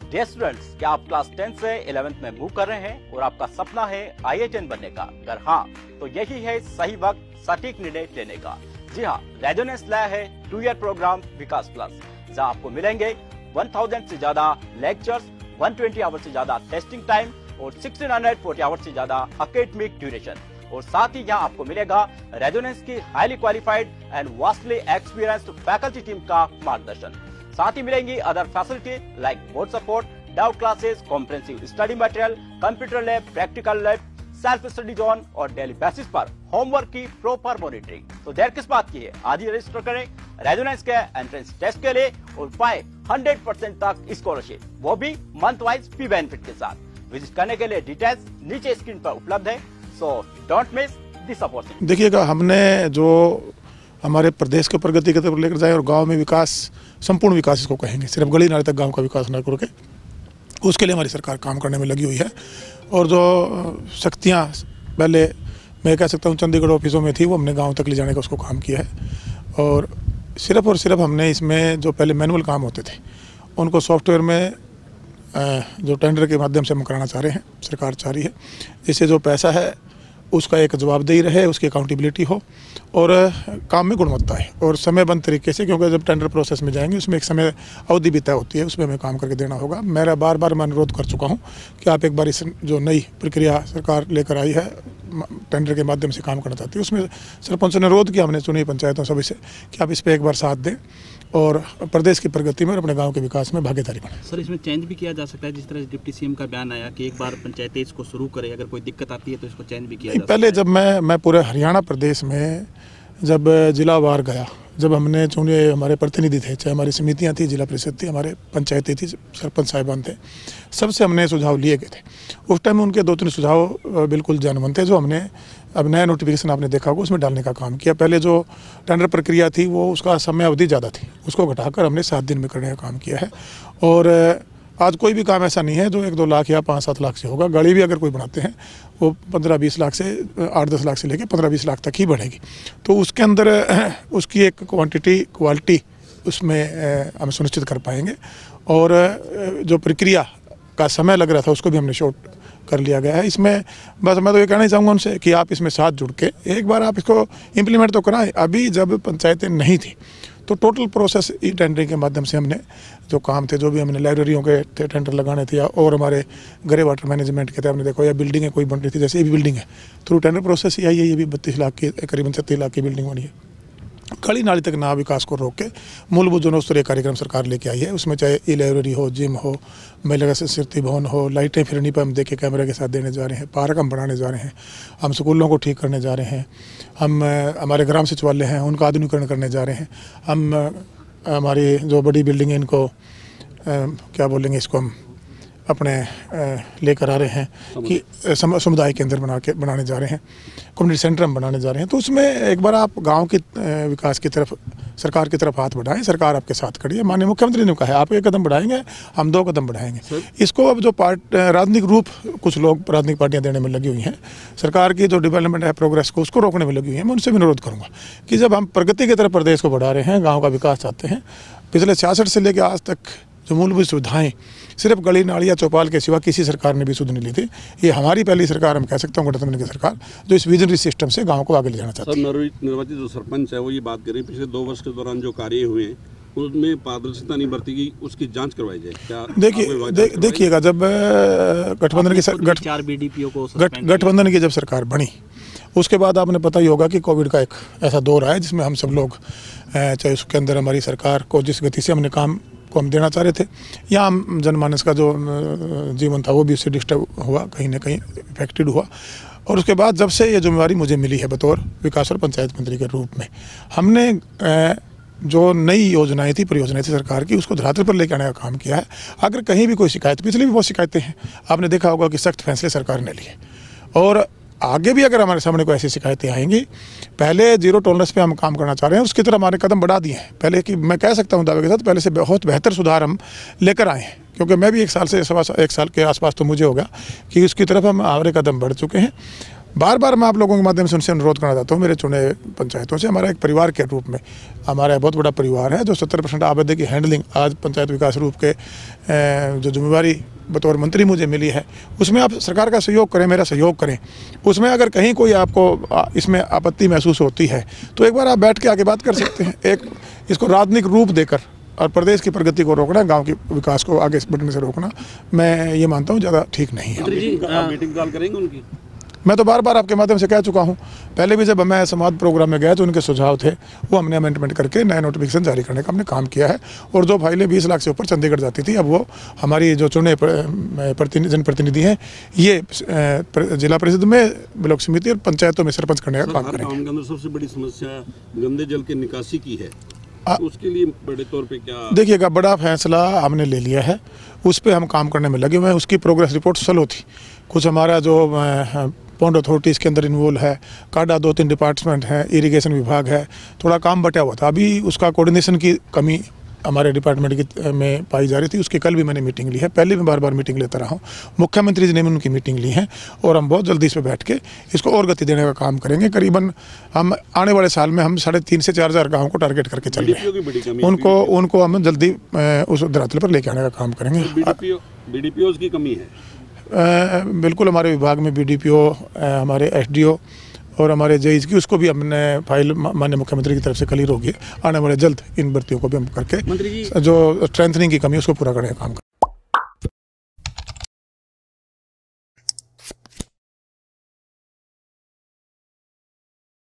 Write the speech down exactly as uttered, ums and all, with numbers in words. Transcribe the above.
Dear students, क्या आप class tenth से इलेवेंथ में मूव कर रहे हैं और आपका सपना है आई आई टी एन बनने का? अगर हाँ, तो यही है सही वक्त सटीक निर्णय लेने का। जी हाँ, रेजोनेंस लाया है two year program Vikas plus, जहाँ आपको मिलेंगे वन थाउज़ेंड से ज्यादा लेक्चर्स, वन ट्वेंटी आवर्स से ज्यादा टेस्टिंग टाइम और सिक्सटीन हंड्रेड फोर्टी आवर्स से ज्यादा एकेडमिक ड्यूरेशन। और साथ ही यहाँ आपको मिलेगा रेजोनेंस की highly qualified and vastly experienced faculty team का मार्गदर्शन। साथ ही मिलेंगी other facility like board support, doubt classes, comprehensive study material, computer lab, practical lab, self study zone और डेली बेसिस पर होमवर्क की प्रॉपर मॉनिटरिंग। तो देर किस बात की है, आज ही रजिस्टर करें रेजोनेंस के एंट्रेंस टेस्ट के लिए और पाए हंड्रेड परसेंट तक स्कॉलरशिप, वो भी मंथ वाइज फी बेनिफिट के साथ। विजिट करने के लिए डिटेल्स नीचे स्क्रीन पर उपलब्ध है, so don't miss this opportunity. देखिएगा, हमने जो हमारे प्रदेश के प्रगति की तरफ लेकर जाए और गांव में विकास, संपूर्ण विकास इसको कहेंगे, सिर्फ गली नाले तक गांव का विकास न करके, उसके लिए हमारी सरकार काम करने में लगी हुई है। और जो शक्तियां पहले मैं कह सकता हूं चंडीगढ़ ऑफिसों में थी, वो हमने गांव तक ले जाने का उसको काम किया है। और सिर्फ और सिर्फ हमने इसमें जो पहले मैनुअल काम होते थे उनको सॉफ्टवेयर में जो टेंडर के माध्यम से हम कराना चाह रहे हैं, सरकार चाह रही है। इससे जो पैसा है उसका एक जवाबदेही रहे, उसकी अकाउंटेबिलिटी हो और काम में गुणवत्ता है और समयबद्ध तरीके से, क्योंकि जब टेंडर प्रोसेस में जाएंगे उसमें एक समय अवधि भी तय होती है, उसमें हमें काम करके देना होगा। मेरा बार बार मैं अनुरोध कर चुका हूं कि आप एक बार इस जो नई प्रक्रिया सरकार लेकर आई है, टेंडर के माध्यम से काम करना चाहती है, उसमें सरपंच ने अनुरोध किया, हमने चुनी पंचायतों सभी से कि आप इस पर एक बार साथ दें और प्रदेश की प्रगति में और अपने गांव के विकास में भागीदारी बने। सर, इसमें चेंज भी किया जा सकता है, जिस तरह डिप्टी सीएम का बयान आया कि एक बार पंचायतें इसको शुरू करें, अगर कोई दिक्कत आती है तो इसको चेंज भी किया जा सकता है। पहले जब मैं मैं पूरे हरियाणा प्रदेश में जब जिलावार गया, जब हमने चुने, हमारे प्रतिनिधि थे, चाहे हमारी समितियां थी, जिला परिषद थी, हमारे पंचायतें थी, सरपंच साहिबान थे, सबसे हमने सुझाव लिए गए थे। उस टाइम उनके दो तीन सुझाव बिल्कुल जानवंत थे, जो हमने अब नया नोटिफिकेशन आपने देखा होगा उसमें डालने का काम किया। पहले जो टेंडर प्रक्रिया थी वो उसका समय अवधि ज़्यादा थी, उसको घटाकर हमने सात दिन में करने का काम किया है। और आज कोई भी काम ऐसा नहीं है जो एक दो लाख या पाँच सात लाख से होगा। गाड़ी भी अगर कोई बनाते हैं वो पंद्रह बीस लाख से, आठ दस लाख से लेकर पंद्रह बीस लाख तक ही बढ़ेगी। तो उसके अंदर उसकी एक क्वांटिटी क्वालिटी उसमें हम सुनिश्चित कर पाएंगे। और जो प्रक्रिया का समय लग रहा था उसको भी हमने शॉर्ट कर लिया गया है। इसमें बस मैं तो ये कहना ही चाहूँगा उनसे कि आप इसमें साथ जुड़ के एक बार आप इसको इम्प्लीमेंट तो कराएं। अभी जब पंचायतें नहीं थी तो टोटल प्रोसेस ई टेंडरिंग के माध्यम से हमने जो काम थे, जो भी हमने लाइब्रेरियों के थे टेंडर लगाने थे, और हमारे ग्रे वाटर मैनेजमेंट के थे, हमने देखो या बिल्डिंगें कोई बन रही थी, जैसे ये भी बिल्डिंग है, थ्रू टेंडर प्रोसेस ही आई है। ये भी बत्तीस लाख की, करीबन छत्तीस लाख की बिल्डिंग बनी है। गली नाली तक ना विकास को रोक के मूलभूत जनोस्तरीय कार्यक्रम सरकार लेके आई है। उसमें चाहे ई लाइब्रेरी हो, जिम हो, महिला संस्कृति भवन हो, लाइटें फिरनी पर हम देखे कैमरे के साथ देने जा रहे हैं, पार्क हम बनाने जा रहे हैं, हम स्कूलों को ठीक करने जा रहे हैं, हम हमारे ग्राम सचिवालय हैं उनका आधुनिकीकरण करने जा रहे हैं, हम हमारी जो बड़ी बिल्डिंग है इनको आ, क्या बोलेंगे, इसको हम अपने लेकर आ रहे हैं कि समुदाय केंद्र बना के बनाने जा रहे हैं, कम्युनिटी सेंटर हम बनाने जा रहे हैं। तो उसमें एक बार आप गांव के विकास की तरफ, सरकार की तरफ हाथ बढ़ाएं। सरकार आपके साथ खड़ी है। माननीय मुख्यमंत्री ने कहा है आप एक कदम बढ़ाएंगे, हम दो कदम बढ़ाएंगे। इसको अब जो पार्ट राजनीतिक रूप कुछ लोग राजनीतिक पार्टियां देने में लगी हुई हैं, सरकार की जो डेवलपमेंट है, प्रोग्रेस को, उसको रोकने में लगी हुई है। मैं उनसे भी अनुरोध करूँगा कि जब हम प्रगति की तरफ प्रदेश को बढ़ा रहे हैं, गाँव का विकास चाहते हैं, पिछले छियासठ से लेकर आज तक जो मूलभूत सुविधाएं सिर्फ गली नाली या चौपाल के सिवा किसी सरकार ने भी सुध नहीं ली थी। ये हमारी पहली सरकार, हम कह सकते हैं गठबंधन की सरकार, जो इस विजनरी सिस्टम से गांव को आगे ले जाना चाहती है। निर्वाचित जो सरपंच है वो ये बात करें, पिछले दो वर्ष के दौरान जो कार्य हुए हैं उनमें पारदर्शिता नहीं बरती गई, उसकी जांच करवाई जाए। क्या देखिए देखिएगा जब गठबंधन की गठ चार बीडीपीओ को गठबंधन की जब सरकार बनी, उसके बाद आपने पता ही होगा कि कोविड का एक ऐसा दौर आया जिसमें हम सब लोग, चाहे उसके अंदर हमारी सरकार को जिस गति से हमने काम को हम देना चाह रहे थे, या हम जनमानस का जो जीवन था वो भी उससे डिस्टर्ब हुआ, कहीं ना कहीं इफेक्टेड हुआ। और उसके बाद जब से ये जिम्मेवारी मुझे मिली है बतौर विकास और पंचायत मंत्री के रूप में, हमने जो नई योजनाएं थी, परियोजनाएं थी सरकार की, उसको धरातल पर लेकर आने का काम किया है। अगर कहीं भी कोई शिकायत, पिछले भी बहुत शिकायतें हैं, आपने देखा होगा कि सख्त फैसले सरकार ने लिए, और आगे भी अगर हमारे सामने कोई ऐसी शिकायतें आएंगी, पहले जीरो टॉलरेंस पे हम काम करना चाह रहे हैं, उसकी तरफ हमारे कदम बढ़ा दिए हैं। पहले कि मैं कह सकता हूं दावे के साथ, पहले से बहुत बेहतर सुधार हम लेकर आए हैं, क्योंकि मैं भी एक साल से सवा एक साल के आसपास तो मुझे हो गया कि उसकी तरफ हम हमारे कदम बढ़ चुके हैं। बार बार मैं आप लोगों के माध्यम से उनसे अनुरोध करना चाहता हूँ, मेरे चुने पंचायतों से हमारा एक परिवार के रूप में हमारा बहुत बड़ा परिवार है जो सत्तर परसेंट आबादी की हैंडलिंग आज पंचायत विकास रूप के जो जिम्मेवारी बतौर मंत्री मुझे मिली है उसमें आप सरकार का सहयोग करें, मेरा सहयोग करें। उसमें अगर कहीं कोई आपको इसमें आपत्ति महसूस होती है तो एक बार आप बैठ के आगे बात कर सकते हैं। एक इसको राजनीतिक रूप देकर और प्रदेश की प्रगति को रोकना, गांव के विकास को आगे बढ़ने से रोकना, मैं ये मानता हूँ ज़्यादा ठीक नहीं है। मीटिंग कॉल करेंगे उनकी? मैं तो बार बार आपके माध्यम से कह चुका हूँ। पहले भी जब मैं संवाद प्रोग्राम में गया तो उनके सुझाव थे, वो हमने अमेंडमेंट करके नया नोटिफिकेशन जारी करने का हमने काम किया है। और जो फाइलें बीस लाख से ऊपर चंडीगढ़ जाती थी, अब वो हमारी जो चुने प्रतिनिधि जनप्रतिनिधि हैं ये जिला परिषद में, ब्लॉक समिति और पंचायतों में सरपंच करने का काम करेंगे। सबसे बड़ी समस्या गंदे जल के निकासी की है, उसके लिए बड़े तौर पे क्या? देखिएगा, बड़ा फैसला हमने ले लिया है, उस पर हम काम करने में लगे हुए हैं। उसकी प्रोग्रेस रिपोर्ट स्लो थी। कुछ हमारा जो पॉन्ड अथॉरिटी इसके अंदर इन्वॉल्व है, काडा दो तीन डिपार्टमेंट हैं, इरिगेशन विभाग है, थोड़ा काम बटा हुआ था। अभी उसका कोऑर्डिनेशन की कमी हमारे डिपार्टमेंट की में पाई जा रही थी। उसकी कल भी मैंने मीटिंग ली है, पहले भी बार बार मीटिंग लेता रहा हूँ। मुख्यमंत्री जी ने भी उनकी मीटिंग ली है और हम बहुत जल्दी इस पर बैठ के इसको और गति देने का काम करेंगे। करीबन हम आने वाले साल में हम साढ़े तीन से चार हज़ार गाँव को टारगेट करके चल रहे हैं। उनको उनको हम जल्दी उस धरातल पर लेके आने का काम करेंगे। बी डी पी ओ की कमी है? आ, बिल्कुल, हमारे विभाग में बी डी पी ओ, हमारे एस डी ओ और हमारे जेईज की उसको भी हमने फाइल माननीय मुख्यमंत्री की तरफ से क्लियर होगी। आने वाले जल्द इन भर्तियों को भी हम करके जो स्ट्रेंथनिंग की कमी है उसको पूरा करने का काम